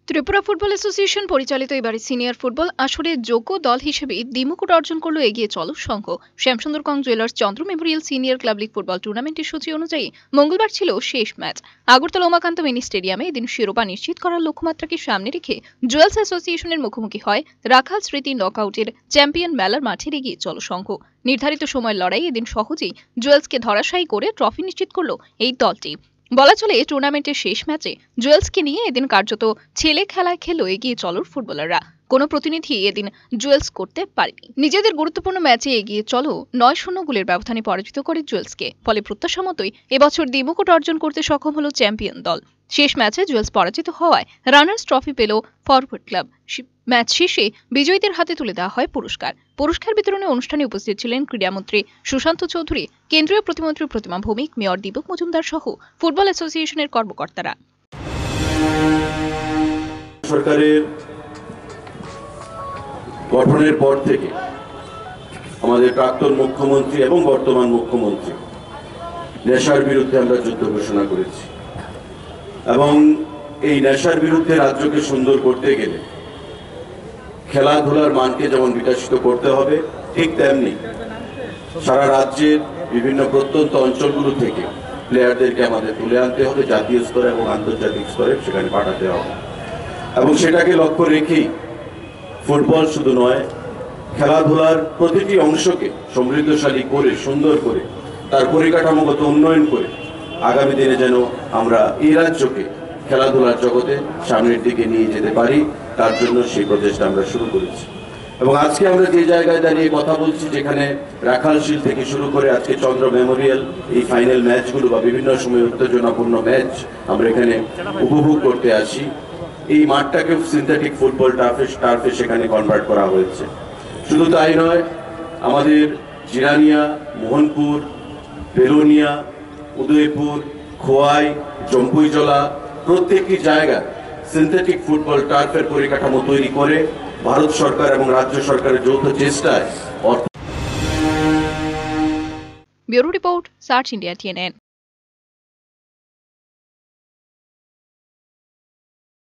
Tripura football association পরিচালিত এবারে senior football আসরে যোগ্য দল হিসেবে দ্বিমুকুট অর্জন করল এগিয়ে চলো সংঘ। Shyamsundar co jewellers Chandra memorial senior club league football টুর্নামেন্টের সূচি অনুযায়ী মঙ্গলবার ছিল শেষ ম্যাচ। আগরতলা উমাকান্ত মিনি স্টেডিয়ামে এদিন শিরোপা নিশ্চিত করার লক্ষ্যমাত্রাকে সামনে রেখে জুয়েলার্স অ্যাসোসিয়েশনের মুখোমুখি হয় রাখাল স্মৃতি নকআউটের চ্যাম্পিয়ন মেলার মাঠের এগিয়ে চলো সংঘ। নির্ধারিত সময়ের লড়াই এদিন সহজেই জুয়েলার্সকে ধরাশায়ী করে ট্রফি নিশ্চিত করল এই দলটি। বলা চলে টুর্নামেন্টের শেষ ম্যাচে জুয়েলসকে নিয়ে এদিন কার্যত ছেলে খেলায় খেলো এগিয়ে চলোর ফুটবলাররা। কোনো প্রতিনিধি এদিন জুয়েলস করতে পারেনি। নিজেদের গুরুত্বপূর্ণ ম্যাচে এগিয়ে চলো 9-0 গোলের ব্যবধানে পরাজিত করে জুয়েলসকে। ফলে প্রত্যাশা মতোই এবছর দ্বিমুকুট অর্জন করতে সক্ষম হলো চ্যাম্পিয়ন দল। শেষ ম্যাচে জুয়েলস পরাজিত হওয়ায় রানার্স ট্রফি পেল ফরওয়ার্ড ক্লাব। ম্যাচ শেষে বিজয়ীদের হাতে তুলে দেওয়া হয় পুরস্কার বিতরণী অনুষ্ঠানে উপস্থিত ছিলেন ক্রীড়ামন্ত্রী সুশান্ত চৌধুরী, কেন্দ্রীয় প্রতিমন্ত্রী প্রতিমা ভৌমিক, মেয়র দীপক মজুমদার সহ ফুটবল অ্যাসোসিয়েশনের কর্মকর্তারা। সরকারের গঠনের পর থেকে আমাদের প্রাক্তন মুখ্যমন্ত্রী এবং বর্তমান মুখ্যমন্ত্রী নেশার বিরুদ্ধে আমরা যুদ্ধ ঘোষণা করেছি এবং এই নেশার বিরুদ্ধে রাজ্যকে সুন্দর করতে গেলে খেলাধুলার মানকে যেমন বিকশিত করতে হবে, ঠিক তেমনি সারা রাজ্যের বিভিন্ন প্রত্যন্ত অঞ্চলগুলো থেকে প্লেয়ারদেরকে আমাদের তুলে আনতে হবে, জাতীয় স্তরে এবং আন্তর্জাতিক স্তরে সেখানে পাঠাতে হবে। এবং সেটাকে লক্ষ্য রেখেই ফুটবল শুধু নয়, খেলাধুলার প্রতিটি অংশকে সমৃদ্ধশালী করে, সুন্দর করে, তার পরিকাঠামোগত উন্নয়ন করে আগামী দিনে যেন আমরা এই রাজ্যকে খেলাধুলার জগতে সামনের দিকে নিয়ে যেতে পারি, তার জন্য সেই প্রচেষ্টা আমরা শুরু করেছি। এবং আজকে আমরা যে জায়গায় দাঁড়িয়ে কথা বলছি, যেখানে রাখালশীল থেকে শুরু করে আজকে চন্দ্র মেমোরিয়াল, এই ফাইনাল ম্যাচগুলো বা বিভিন্ন সময় উত্তেজনাপূর্ণ ম্যাচ আমরা এখানে উপভোগ করতে আসি, এই মাঠটাকে সিনথেটিক ফুটবল টার্ফে সেখানে কনভার্ট করা হয়েছে। শুধু তাই নয়, আমাদের জিরানিয়া, মোহনপুর, বেলোনিয়া, উদয়পুর, খোয়াই, জম্পুইজলা প্রত্যেকটি জায়গায় সিনথেটিক ফুটবল টার্ফের পরিকাঠামো তৈরি করে ভারত সরকার এবং রাজ্য সরকারের যৌথ চেষ্টায় bureau report, search India TNN।